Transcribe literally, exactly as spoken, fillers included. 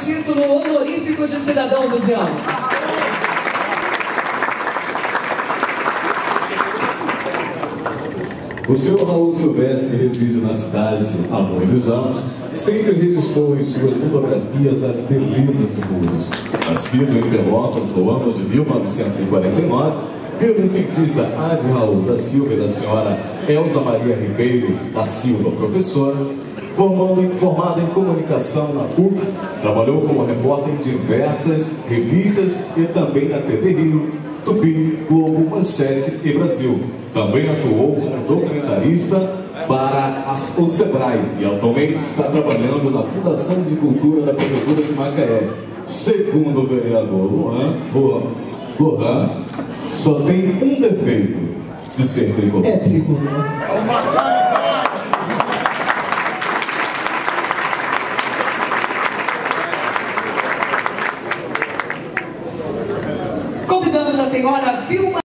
título honorífico de cidadão lusiano. O senhor Raul Silvestre reside na cidade há muitos anos e sempre registrou em suas fotografias as belezas de Búzios. Nascido em Pelotas no ano de mil novecentos e quarenta e nove, filho do cientista Adi Raul da Silva e da senhora Elza Maria Ribeiro da Silva, professora, formando, formada em comunicação na P U C, trabalhou como repórter em diversas revistas e também na T V Rio, Tupi, Globo, Manchete e Brasil. Também atuou como documentarista para as, o Sebrae e atualmente está trabalhando na Fundação de Cultura da Prefeitura de Macaé. Segundo o vereador Luan, Luan, Luan só tem um defeito de ser tricolor. É tricolor. Convidamos a senhora Vilma